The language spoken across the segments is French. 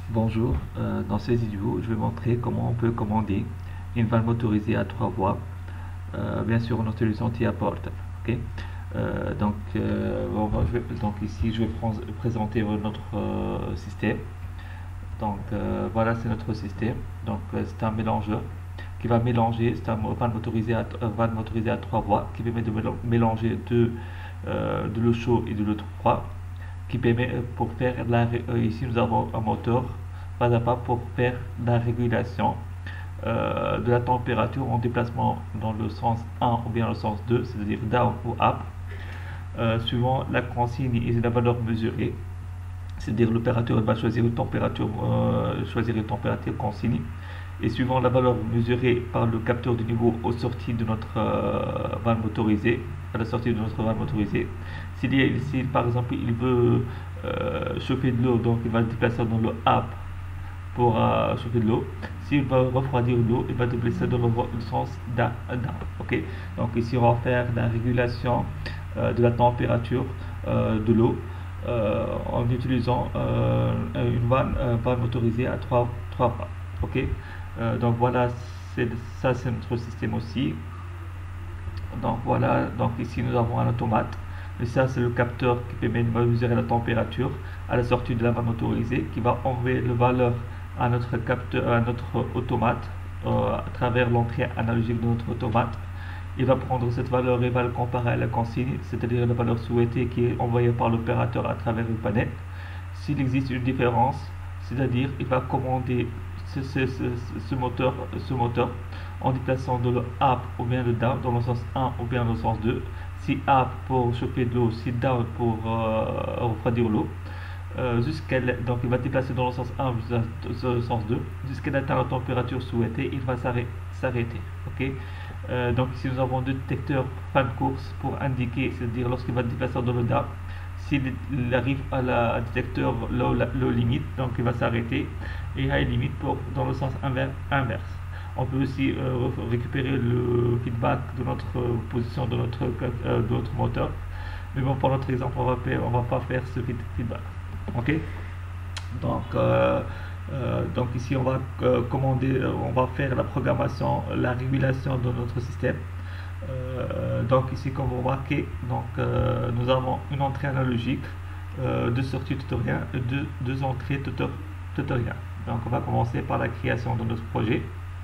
Bonjour, dans cette vidéo, je vais montrer comment on peut commander une vanne motorisée à 3 voies, bien sûr en utilisant TIAPort. Ok. Donc ici, je vais présenter notre système. Donc voilà, c'est notre système. Donc c'est un mélangeur qui va mélanger, c'est un vanne motorisée à 3 voies qui permet de mélanger de l'eau chaude et de l'eau froide qui permet pour faire ici nous avons un moteur pas à pas pour faire la régulation de la température en déplacement dans le sens 1 ou bien le sens 2, c'est-à-dire down ou up, suivant la consigne et la valeur mesurée. C'est-à-dire l'opérateur va choisir une température consigne, et suivant la valeur mesurée par le capteur de niveau aux sorties de notre vanne motorisée, à la sortie de notre vanne motorisée. Si par exemple il veut chauffer de l'eau, donc il va le déplacer dans le up pour chauffer de l'eau. S'il veut refroidir l'eau, il va déplacer dans le sens down. Ok. Donc ici on va faire la régulation de la température de l'eau en utilisant une vanne motorisée à 3 pas. Ok. Donc voilà, ça c'est notre système aussi. Donc voilà, donc ici nous avons un automate, et ça c'est le capteur qui permet de mesurer la température à la sortie de la vanne motorisée, qui va envoyer la valeur à notre capteur, à notre automate à travers l'entrée analogique de notre automate. Il va prendre cette valeur et va le comparer à la consigne, c'est-à-dire la valeur souhaitée qui est envoyée par l'opérateur à travers le panel. S'il existe une différence, c'est-à-dire il va commander ce moteur en déplaçant de le up ou bien le down dans le sens 1 ou bien dans le sens 2. Si up pour chauffer de l'eau, si down pour refroidir l'eau. Donc il va déplacer dans le sens 1 dans le sens 2 jusqu'à atteindre la température souhaitée. Il va s'arrêter. Ok. Donc ici nous avons deux détecteurs fin de course pour indiquer, c'est-à-dire lorsqu'il va déplacer dans le down, s'il arrive à la détecteur low limite, donc il va s'arrêter, et high limite dans le sens inverse. On peut aussi récupérer le feedback de notre position de notre moteur, mais bon, pour notre exemple on va pas faire ce feedback. Ok. Donc ici on va on va faire la programmation, la régulation de notre système. Donc ici comme vous remarquez, donc nous avons une entrée analogique, deux sorties tutoriel et deux entrées tutoriel. Donc on va commencer par la création de notre projet.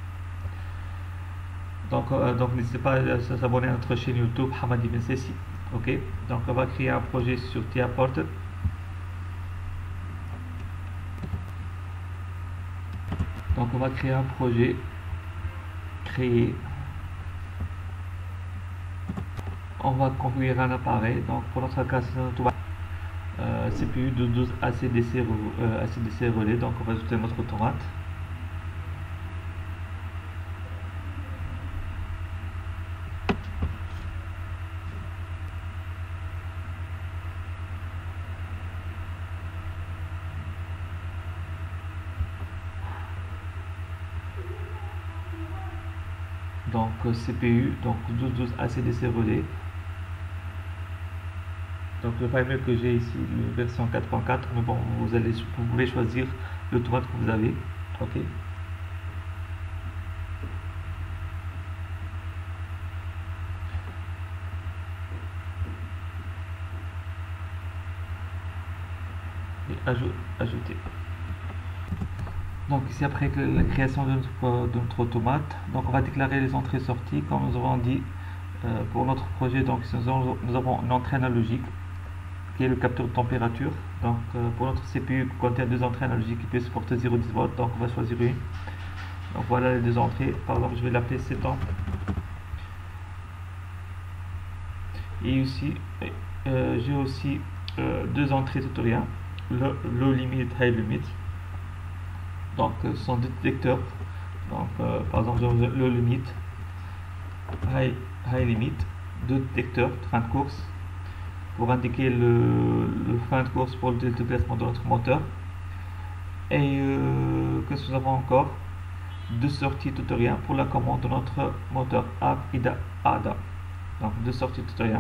Donc n'hésitez pas à s'abonner à notre chaîne YouTube Hamadi Ben Sessi. Ok. Donc on va créer un projet sur TIAPort. Donc on va créer un projet, on va configurer un appareil. Donc pour notre cas c'est notre CPU de 12 ACDC relais. Donc on va ajouter notre automate. Donc CPU, donc 12 ACDC relais. Donc le firmware que j'ai ici, la version 4.4, mais bon, vous pouvez choisir le tomate que vous avez. Ok. Et ajouter. Donc ici après la création de notre automate, donc on va déclarer les entrées sorties comme nous avons dit pour notre projet. Donc nous avons une entrée analogique qui est le capteur de température. Donc pour notre CPU qui contient deux entrées analogiques qui peut supporter 0,10 volts, donc on va choisir une. Donc voilà les deux entrées, par exemple je vais l'appeler 7 ans. Et ici j'ai aussi deux entrées tutoriel, le low limit, high limit. Donc ce sont deux détecteurs. Donc par exemple le limit, high limit, deux détecteurs fin de course pour indiquer le fin de course pour le déplacement de notre moteur. Et qu'est-ce que nous avons encore? Deux sorties tutoriel pour la commande de notre moteur up et down. Donc deux sorties tutoriel.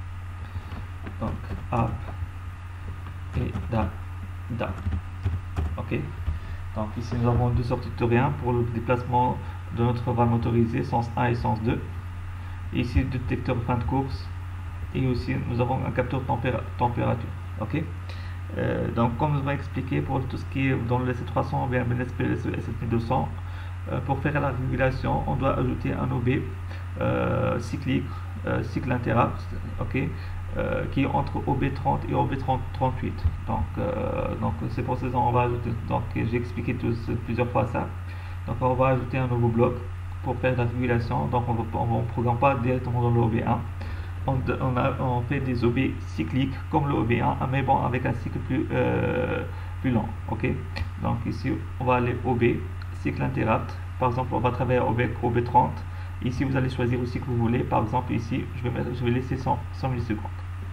Donc up et down. ok. Donc ici nous avons deux sorties tauriens pour le déplacement de notre van motorisé, sens 1 et sens 2. Et ici deux détecteurs fin de course, et aussi nous avons un capteur température, ok. Donc comme je vais expliquer pour tout ce qui est dans le SC300 ou bien le SC200, pour faire la régulation on doit ajouter un OB cyclique, cycle interrupt, ok, qui est entre OB30 et OB38. Donc c'est pour ça qu'on va ajouter, donc j'ai expliqué plusieurs fois ça. Donc on va ajouter un nouveau bloc pour faire la régulation. Donc on ne programme pas directement dans le OB1. On fait des OB cycliques comme le OB1, mais bon avec un cycle plus lent, ok. Donc ici on va aller OB cycle interrupt. Par exemple on va travailler avec OB30. Ici vous allez choisir aussi que vous voulez. Par exemple ici je vais laisser 100 millisecondes.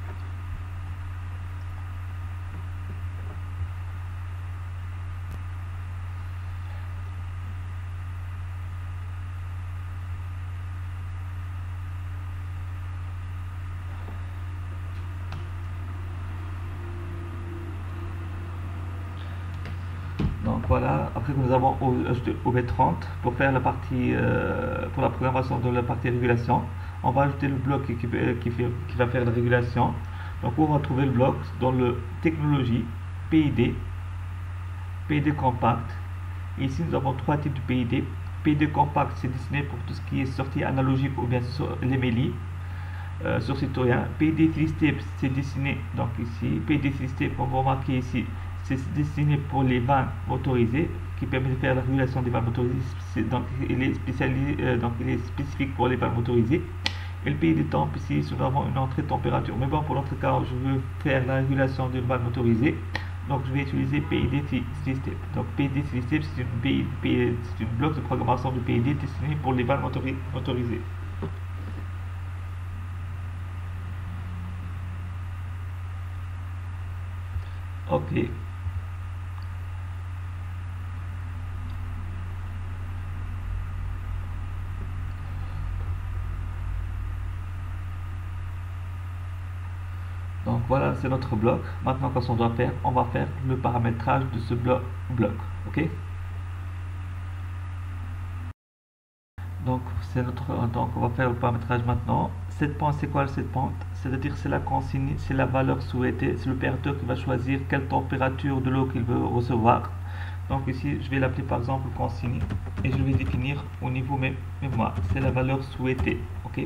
Donc voilà, après que nous avons ajouté OB30 pour faire la partie pour la programmation de la partie régulation, on va ajouter le bloc qui va faire la régulation. Donc on va trouver le bloc dans le technologie PID, PID compact. Ici nous avons trois types de PID. PID compact c'est destiné pour tout ce qui est sortie analogique ou bien sur les MELI. Sur citoyen, PID 3 step c'est destiné, donc ici PID 3 step on va remarquer ici c'est destiné pour les vannes motorisées qui permet de faire la régulation des vannes motorisées. Donc il est spécialisé, donc il est spécifique pour les vannes motorisées. Et le PID temp ici nous avons une entrée de température, mais bon pour notre cas je veux faire la régulation d'une vanne motorisée, donc je vais utiliser PID 3 step. Donc PID 3 step c'est une bloc de programmation de PID destiné pour les vannes motorisées. Ok. Donc voilà, c'est notre bloc. Maintenant, qu'est-ce qu'on doit faire? On va faire le paramétrage de ce bloc. Ok. Donc on va faire le paramétrage maintenant. Cette pente, c'est quoi cette pente? C'est-à-dire c'est la consigne, c'est la valeur souhaitée. C'est l'opérateur qui va choisir quelle température de l'eau qu'il veut recevoir. Donc ici, je vais l'appeler par exemple consigne et je vais définir au niveau mémoire. C'est la valeur souhaitée. Ok.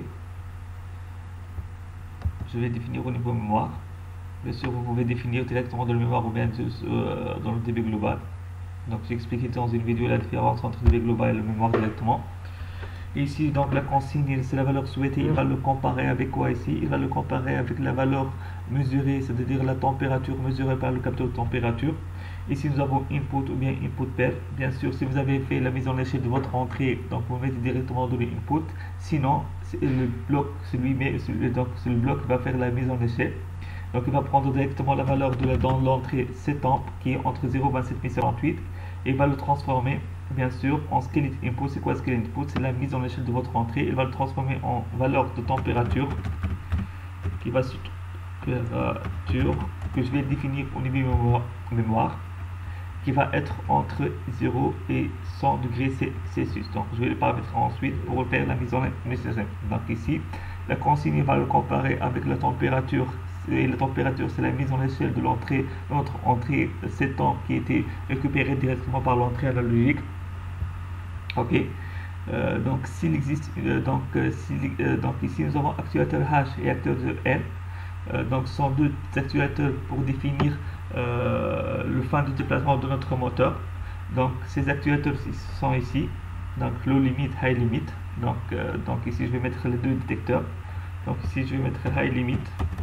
Je vais définir au niveau mémoire. Bien sûr, vous pouvez définir directement dans le mémoire ou bien dans le DB global. Donc j'ai expliqué dans une vidéo la différence entre le DB global et le mémoire directement. Et ici, donc la consigne, c'est la valeur souhaitée. Il va le comparer avec quoi ici? Il va le comparer avec la valeur mesurée, c'est-à-dire la température mesurée par le capteur de température. Ici, nous avons input ou bien input pair. Bien sûr, si vous avez fait la mise en échelle de votre entrée, donc vous mettez directement dans l'input. Sinon, le bloc, c'est le bloc qui va faire la mise en échelle. Donc, il va prendre directement la valeur dans l'entrée setemp qui est entre 0,27048 et il va le transformer, bien sûr, en scale input. C'est quoi scale input? C'est la mise en échelle de votre entrée. Il va le transformer en valeur de température qui va se température que je vais définir au niveau mémoire, qui va être entre 0 et 100 degrés Celsius. Donc je vais le paramétrer ensuite pour faire la mise en échelle. Donc ici, la consigne va le comparer avec la température. Et la température, c'est la mise en échelle de l'entrée, notre entrée setemp qui a été récupérée directement par l'entrée analogique. Ok. Donc s'il existe, donc ici nous avons actuateur H et actuateur N. Donc ce sont deux actuateurs pour définir le fin de déplacement de notre moteur. Donc ces actuateurs sont ici, donc low limit, high limit. Donc ici je vais mettre les deux détecteurs. Donc ici je vais mettre high limit.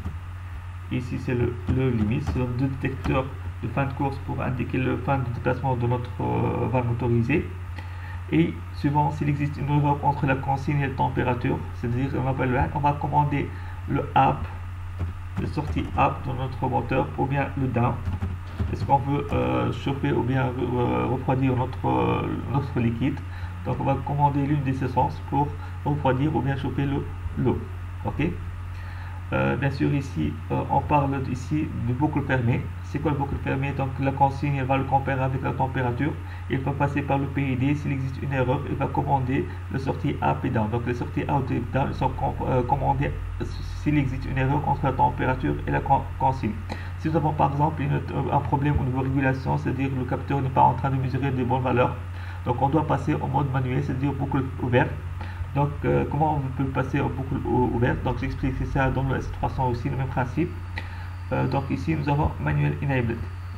Ici c'est le limit. Ce sont deux détecteurs de fin de course pour indiquer le fin de déplacement de notre van motorisé. Et suivant s'il existe une erreur entre la consigne et la température, c'est-à-dire on va commander le up, le sortie up de notre moteur ou bien le down. Est-ce qu'on veut chauffer ou bien refroidir notre liquide? Donc on va commander l'une des essences pour refroidir ou bien chauffer l'eau. Ok. Bien sûr, ici, on parle ici de boucle fermée. C'est quoi le boucle fermée? Donc, la consigne, elle va le comparer avec la température. Il va passer par le PID. S'il existe une erreur, il va commander la sortie up et down. Donc, les sorties out et down sont commandées s'il existe une erreur entre la température et la consigne. Si nous avons par exemple un problème au niveau régulation, c'est-à-dire le capteur n'est pas en train de mesurer de bonnes valeurs, donc on doit passer au mode manuel, c'est-à-dire boucle ouverte. Donc, comment on peut passer en boucle ouverte? Donc, j'explique ça dans le S300 aussi, le même principe. Donc, ici, nous avons manuel enabled.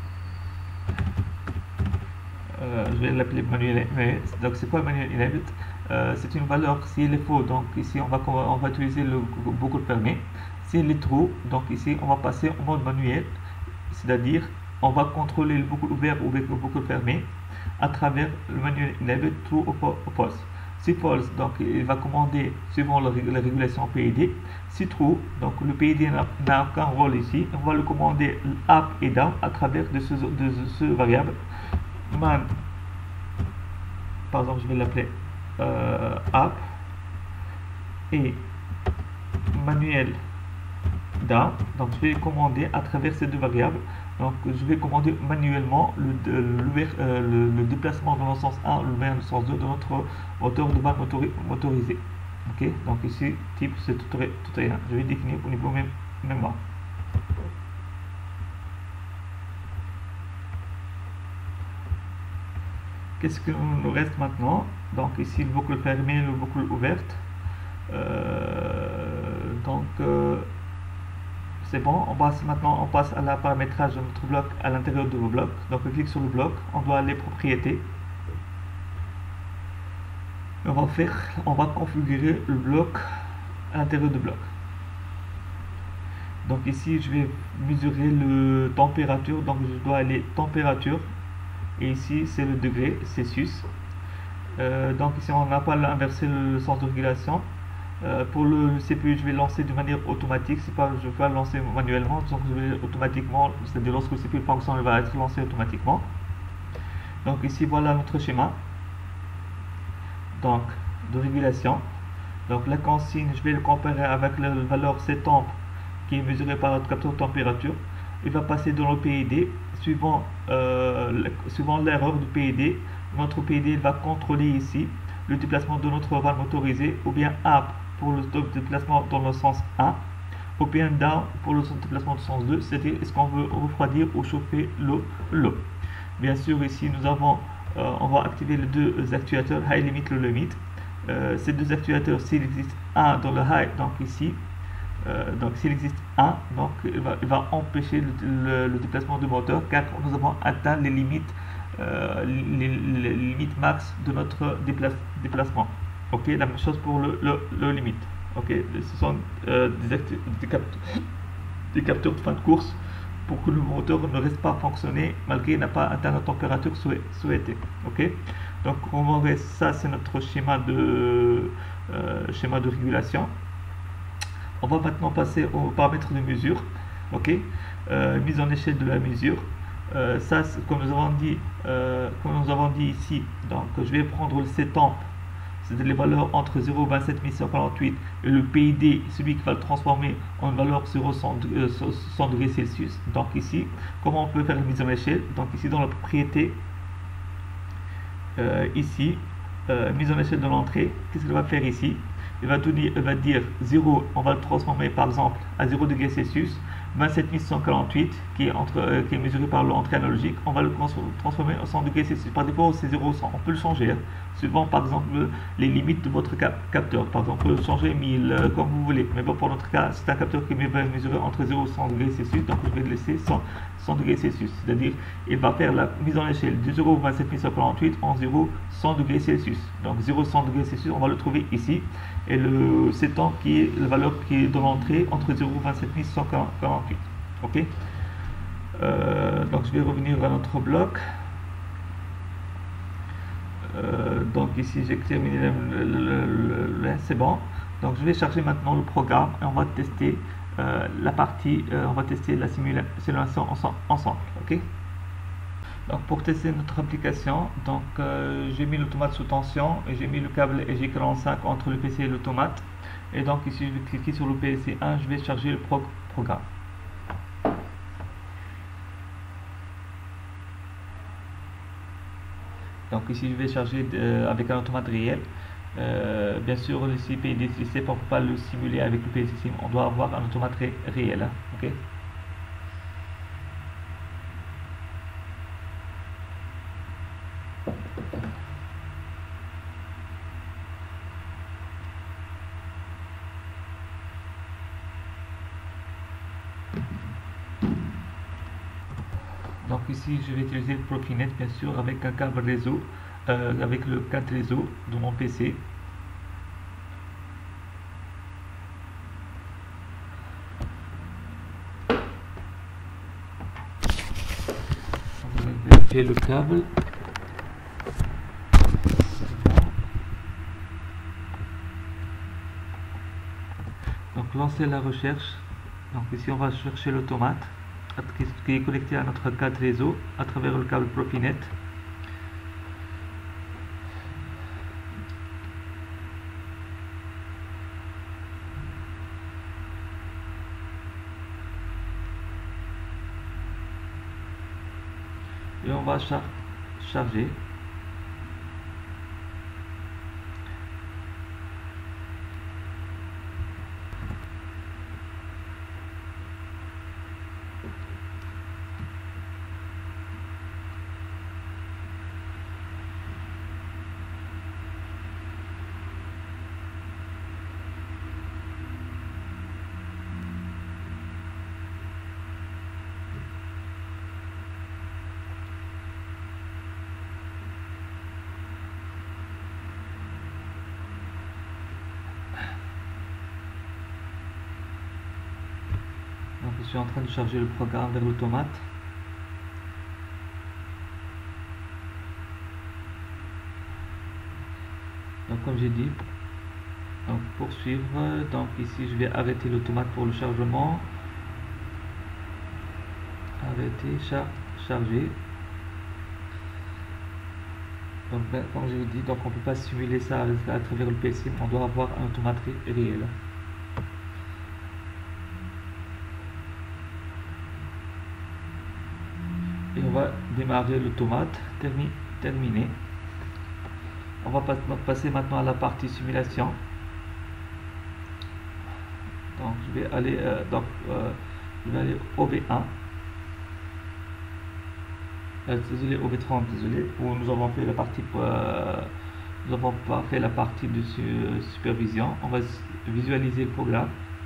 Je vais l'appeler manuel enabled. Donc, c'est quoi manuel enabled? C'est une valeur si elle est faux. Donc, ici, on va utiliser le boucle fermé. Si elle est true, donc ici, on va passer en mode manuel, c'est-à-dire, on va contrôler le boucle ouvert ou le boucle fermé à travers le manuel enabled true ou false. Si false, donc il va commander suivant la régulation PID. Si true, donc le PID n'a aucun rôle ici, on va le commander up et down à travers de ce variable man. Par exemple, je vais l'appeler up et manuel down. Donc je vais commander à travers ces deux variables. Donc je vais commander manuellement le déplacement dans le sens 1 ou dans le sens 2 de notre moteur de vanne motorisé. Ok, donc ici type c'est tout rien. Je vais définir au niveau mémoire. Qu'est-ce que nous reste maintenant? Donc ici le boucle fermée, le boucle ouverte. C'est bon, on passe à la paramétrage de notre bloc à l'intérieur de vos blocs. Donc on clique sur le bloc, on doit aller propriétés. On va configurer le bloc à l'intérieur du bloc. Donc ici je vais mesurer le température, donc je dois aller température et ici c'est le degré Celsius. Donc ici on n'a pas inversé le sens de régulation. Pour le CPU, je vais lancer de manière automatique. C'est pas, je vais pas le lancer manuellement, donc je vais automatiquement, c'est-à-dire lorsque le CPU fonctionne, il va être lancé automatiquement. Donc ici voilà notre schéma. Donc de régulation. Donc la consigne, je vais le comparer avec la valeur Ctemp qui est mesurée par notre capteur de température. Il va passer dans le PID suivant l'erreur du PID. Notre PID va contrôler ici le déplacement de notre vanne motorisée, ou bien up pour le déplacement dans le sens 1, ou bien down pour le déplacement dans le sens 2, c'est-à-dire est-ce qu'on veut refroidir ou chauffer l'eau. Bien sûr, ici nous avons, on va activer les deux actuateurs high limit, low limit. Ces deux actuateurs, s'il existe un dans le high, donc ici, donc s'il existe un, donc il va empêcher le déplacement du moteur, car nous avons atteint les limites max de notre déplacement. Ok, la même chose pour le limite. Ok, ce sont des capteurs de fin de course pour que le moteur ne reste pas fonctionner malgré n'a pas atteint la température souhaitée. Ok, donc on va voir ça, c'est notre schéma de régulation. On va maintenant passer aux paramètres de mesure. Ok, mise en échelle de la mesure. Ça, comme nous avons dit ici, donc je vais prendre le Ctemp, c'est les valeurs entre 0,27148 et le PID, celui qui va le transformer en valeur sur 100 degrés Celsius. Donc ici, comment on peut faire une mise en échelle? Donc ici dans la propriété, ici, mise en échelle de l'entrée, qu'est-ce qu'il va faire ici? Il va dire 0, on va le transformer par exemple à 0 degrés Celsius. 27148 qui est mesuré par l'entrée analogique, on va le transformer en 100 degrés Celsius. Par défaut c'est 0,100, on peut le changer suivant par exemple les limites de votre capteur. Par exemple on peut changer 1000 comme vous voulez, mais bon, pour notre cas c'est un capteur qui va mesurer entre 0 et 100 degrés Celsius, donc je vais le laisser 100 degrés Celsius, c'est-à-dire il va faire la mise en échelle de 0,27148 en 0,100 degrés Celsius. Donc 0,100 degrés Celsius on va le trouver ici, et le Ctemp qui est la valeur qui est dans l'entrée entre 0,27148. Ok, donc je vais revenir à notre bloc. Donc ici j'ai terminé c'est bon. Donc je vais charger maintenant le programme et on va tester la partie, on va tester la simulation ensemble. Ok, donc pour tester notre application, donc j'ai mis l'automate sous tension et j'ai mis le câble EG45 entre le PC et l'automate. Et donc ici je vais cliquer sur le PLC 1, je vais charger le programme. Donc ici je vais charger avec un automate réel. Bien sûr le CPDCC, on ne peut pas le simuler avec le PLC Sim, on doit avoir un automate réel, hein, ok. Donc ici je vais utiliser le Profinet bien sûr avec un câble réseau, avec le câble réseau de mon PC. Je vais vérifier le câble. Donc lancer la recherche. Donc ici on va chercher l'automate qui est connecté à notre carte réseau à travers le câble Profinet. Et on va charger. Donc je suis en train de charger le programme vers l'automate. Donc comme j'ai dit, donc poursuivre, donc ici je vais arrêter l'automate pour le chargement. Arrêter, charger. Donc comme je vous dis, donc on ne peut pas simuler ça à travers le PC, on doit avoir un automate réel. Et on va démarrer l'automate, terminé. On va passer maintenant à la partie simulation. Donc je vais aller au V1. Désolé, au V30, désolé, où nous avons fait la partie nous n'avons pas fait la partie de supervision. On va visualiser le programme.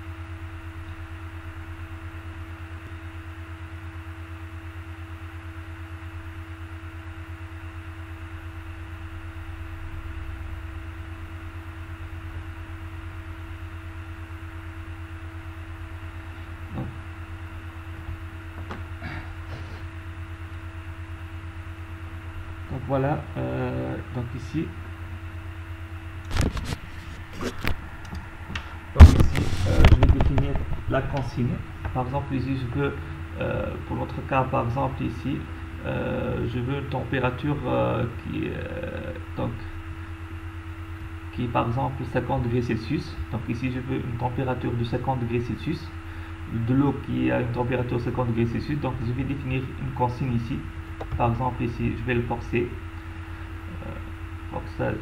Donc voilà, donc ici, je vais définir la consigne. Par exemple ici je veux, pour notre cas par exemple ici, je veux une température qui est par exemple 50 degrés Celsius. Donc ici je veux une température de 50 degrés Celsius, de l'eau qui a une température de 50 degrés Celsius. Donc je vais définir une consigne ici. Par exemple ici je vais le forcer, forçage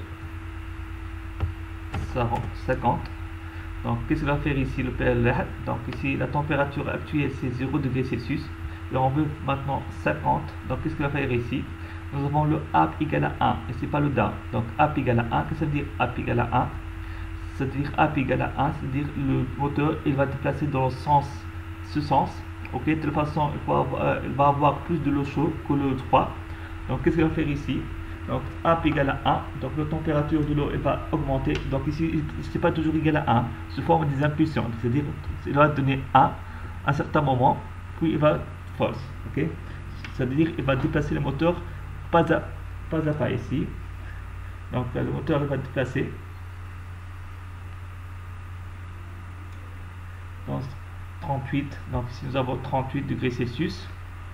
50. Donc qu'est-ce qu'il va faire ici le PLR? Donc ici la température actuelle c'est 0 degrés Celsius et on veut maintenant 50. Donc qu'est-ce qu'il va faire ici? Nous avons le up égale à 1 et c'est pas le down. Donc up égale à 1, qu'est-ce que ça veut dire up égale à 1? Ça veut dire up égale à 1, c'est-à-dire le moteur il va déplacer dans ce sens. Ok, de toute façon il va avoir plus de l'eau chaude que le 3. Donc qu'est-ce qu'il va faire ici? Donc up égale à 1, donc la température de l'eau va augmenter. Donc ici c'est pas toujours égal à 1, sous forme des impulsions, c'est-à-dire il va donner 1 à un certain moment, puis il va false. Ok, c'est-à-dire il va déplacer le moteur pas à pas ici. Donc le moteur il va déplacer dans 38. Donc ici nous avons 38 degrés Celsius,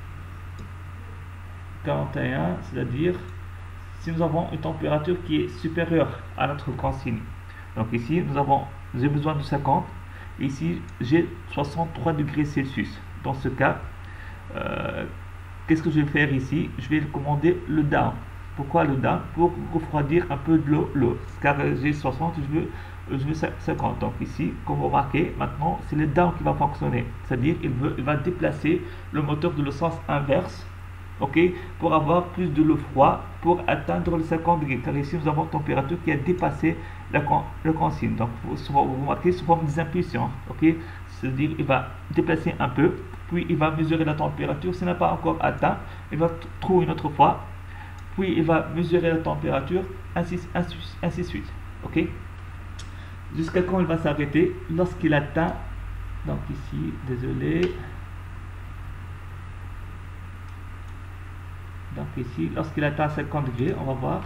41, c'est-à-dire si nous avons une température qui est supérieure à notre consigne. Donc ici nous avons j'ai besoin de 50. Ici, j'ai 63 degrés Celsius. Dans ce cas, qu'est-ce que je vais faire ici? Je vais commander le down. Pourquoi le down? Pour refroidir un peu de l'eau. Car j'ai 60, je veux 50. Donc ici, comme vous remarquez, maintenant, c'est le down qui va fonctionner. C'est-à-dire, il va déplacer le moteur de le sens inverse, ok, pour avoir plus de l'eau froide, pour atteindre les 50 degrés. Car ici, nous avons une température qui a dépassé la consigne. Donc, vous remarquez sous forme des impulsions, ok. C'est-à-dire, il va déplacer un peu, puis il va mesurer la température. S'il n'a pas encore atteint, il va trouver une autre fois, puis il va mesurer la température, ainsi de suite, ok. Jusqu'à quand il va s'arrêter? Lorsqu'il atteint, donc ici, désolé, donc ici, lorsqu'il atteint 50 degrés, on va voir.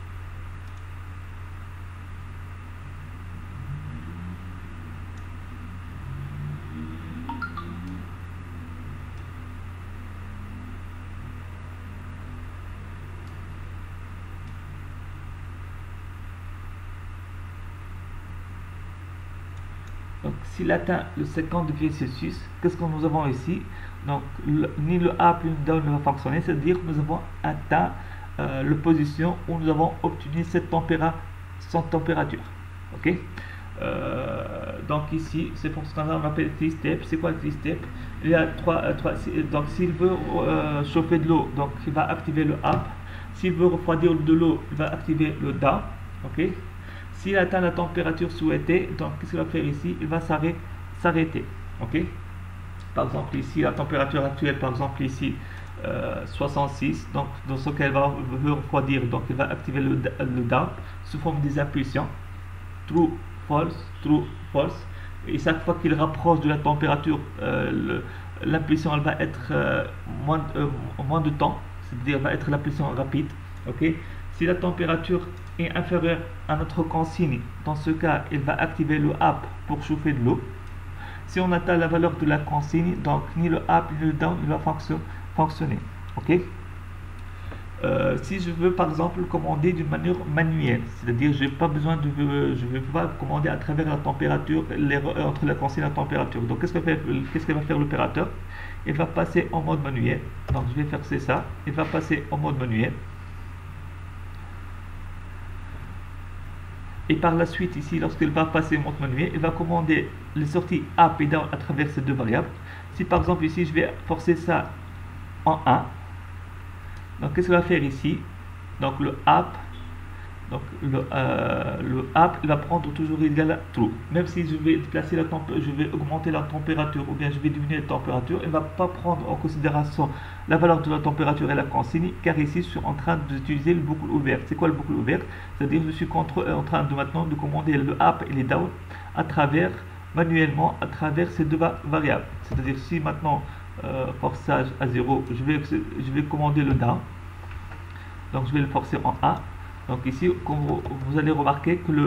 Donc, s'il atteint le 50 degrés Celsius, qu'est-ce que nous avons ici? Donc, ni le up ni le down ne va fonctionner, c'est-à-dire que nous avons atteint la position où nous avons obtenu cette température. Ok. Donc ici, c'est pour ce qu'on appelle 3 steps. C'est quoi le 3 steps? Il y a donc s'il veut chauffer de l'eau, donc il va activer le up. S'il veut refroidir de l'eau, il va activer le down. Ok. S'il atteint la température souhaitée, donc qu'est-ce qu'il va faire ici? Il va s'arrêter. Ok. Par exemple ici, la température actuelle, par exemple ici, 66. Donc dans ce cas, il va refroidir. Donc il va activer le down sous forme des impulsions. True, false, true, false. Et chaque fois qu'il rapproche de la température, l'impulsion elle va être moins de temps. C'est-à-dire va être l'impulsion rapide. Ok. Si la température est inférieure à notre consigne, dans ce cas, il va activer le up pour chauffer de l'eau. Si on atteint la valeur de la consigne, donc ni le up ni le down ne va fonctionner. Ok. Si je veux par exemple commander d'une manière manuelle, c'est-à-dire je ne vais pas commander à travers la température, entre la consigne et la température. Donc qu'est-ce qu'il va faire l'opérateur? Il va passer en mode manuel. Donc je vais faire ça. Il va passer en mode manuel. Et par la suite, ici, lorsqu'il va passer en mode manuel, il va commander les sorties up et down à travers ces deux variables. Si par exemple ici, je vais forcer ça en 1, donc qu'est-ce qu'il va faire ici? Donc le up, il va prendre toujours égal à true. Même si je vais déplacer je vais augmenter la température ou bien je vais diminuer la température, il ne va pas prendre en considération la valeur de la température et la consigne, car ici je suis en train d'utiliser le boucle ouverte. C'est quoi le boucle ouverte? C'est-à-dire je suis en train de maintenant de commander le up et les down manuellement à travers ces deux variables. C'est-à-dire si maintenant forçage à 0, je vais commander le down, donc je vais le forcer en 1. Donc ici, comme vous allez remarquer que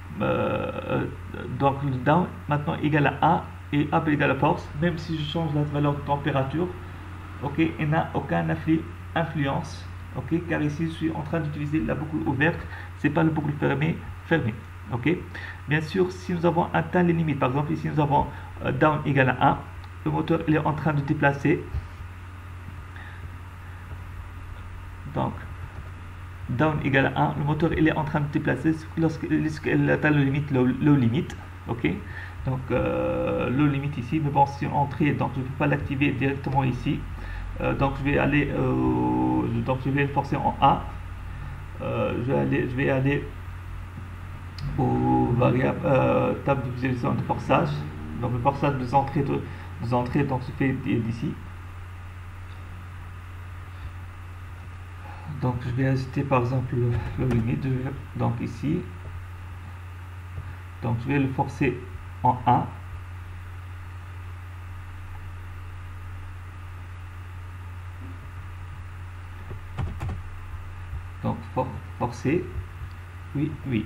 donc le down maintenant égal à 1 et up égal à force. Même si je change la valeur de température, ok, il n'a aucune influence, ok, car ici je suis en train d'utiliser la boucle ouverte, c'est pas la boucle fermée. Ok. Bien sûr, si nous avons atteint les limites, par exemple ici nous avons down égal à 1, le moteur il est en train de déplacer. Donc down égale à 1, le moteur il est en train de déplacer lorsqu'il atteint le limite, low limite. Ok. Donc low limite ici, mais bon, si on entrait, donc je ne peux pas l'activer directement ici. Donc je vais aller donc je vais le forcer en 1. Je vais aller aux variables table de visualisation de forçage. Donc le forçage des entrées donc se fait d'ici. Donc je vais ajouter par exemple le limite, donc ici, donc je vais le forcer en 1. Donc forcer, oui.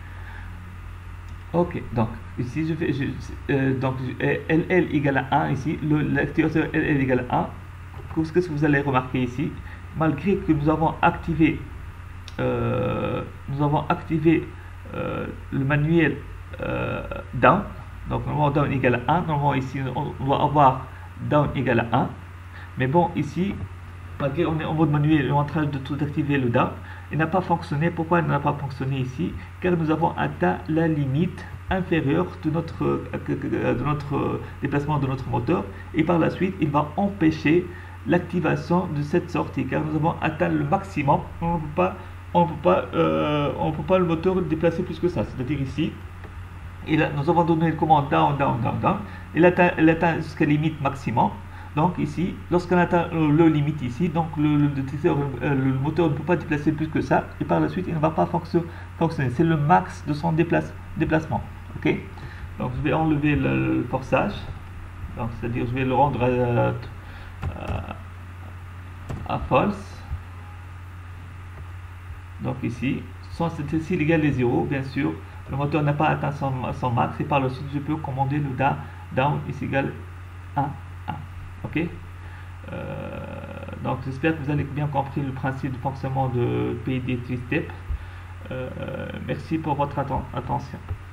Ok, donc ici je fais donc LL égale à 1 ici, l'activateur LL égale à 1. Qu'est-ce que vous allez remarquer ici? Malgré que nous avons activé le manuel down. Donc normalement down égale à 1. Normalement ici on doit avoir down égale à 1. Mais bon, ici, malgré on est en mode manuel, on est en train de tout activer le down. Il n'a pas fonctionné. Pourquoi il n'a pas fonctionné ici? Car nous avons atteint la limite inférieure de notre déplacement de notre moteur. Et par la suite, il va empêcher l'activation de cette sortie. Car nous avons atteint le maximum. On ne peut pas le moteur le déplacer plus que ça. C'est-à-dire ici, nous avons donné le commande down, down, down, down. Il atteint jusqu'à la limite maximum. Donc ici, lorsqu'on atteint le limite ici, donc le moteur ne peut pas déplacer plus que ça. Et par la suite, il ne va pas fonctionner. C'est le max de son déplacement. Ok. Donc je vais enlever le forçage. Donc c'est-à-dire je vais le rendre à false. Donc ici, s'il égale les 0, bien sûr, le moteur n'a pas atteint son max. Et par la suite, je peux commander le down is égal à 1. Ok. Donc j'espère que vous avez bien compris le principe de fonctionnement de PID 3-step. Merci pour votre attention.